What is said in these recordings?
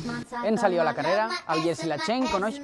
Hem salido a la carrera, al Jerzy Lachén, ¿conoces?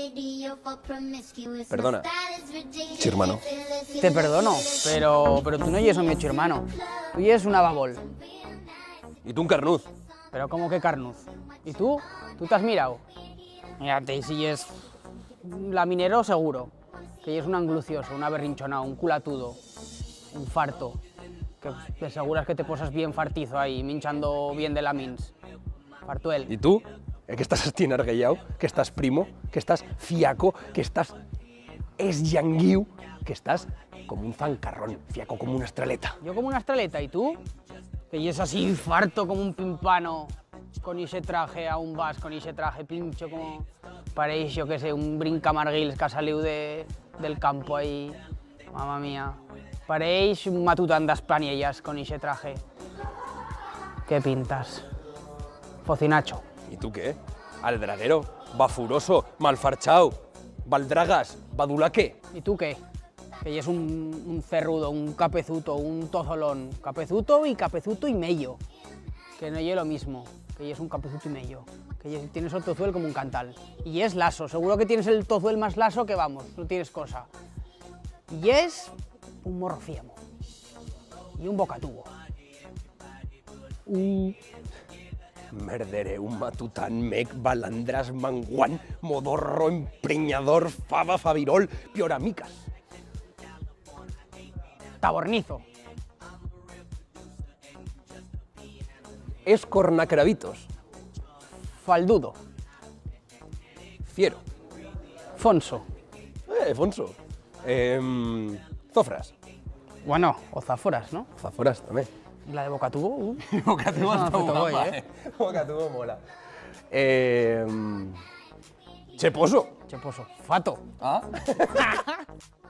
Perdona, chirmano. Te perdono, pero tú no eres un mi hermano. Tú eres una babol. Y tú un carnuz. Pero ¿cómo que carnuz? ¿Y tú? ¿Tú te has mirado? Mírate, si es laminero seguro, que es un anglucioso, un aberrinchonado, un culatudo, un farto, que te aseguras que te posas bien fartizo ahí, minchando bien de lamins. Fartuel. ¿Y tú? Que estás estinarguellao, que estás primo, que estás fiaco, que estás esyanguiu, que estás como un zancarrón, fiaco como una estreleta. Yo como una estreleta, ¿y tú? Que es así farto como un pimpano, con ese traje aún vas, con ese traje pincho como... Pareix, yo que sé, un brincamarguils que ha salido del campo ahí, mamma mía. Pareix un matután d'Espaniellas con ese traje. ¿Qué pintas? Focinacho. ¿Y tú qué? Aldraguero, bafuroso, malfarchao, baldragas, badulaque. ¿Y tú qué? Que es un cerrudo, un capezuto, un tozolón. Capezuto y mello. Que no es lo mismo, que es un capezuto y mello. Que tienes el tozuel como un cantal. Y es laso, seguro que tienes el tozuel más laso que vamos, no tienes cosa. Y es un morrofiemo. Y un bocatubo. Merdere, un matután, mec, balandras, manguán, modorro, empreñador, fava, favirol, pioramicas. Tabornizo. Escornacravitos. Faldudo. Fiero. Fonso. Fonso. Zofras. Bueno, o zaforas, ¿no? Zaforas también. La de bocatubo. Bocatubo está mola, guay, ¿eh? Bocatubo mola. Cheposo. Cheposo. Fato. ¿Ah?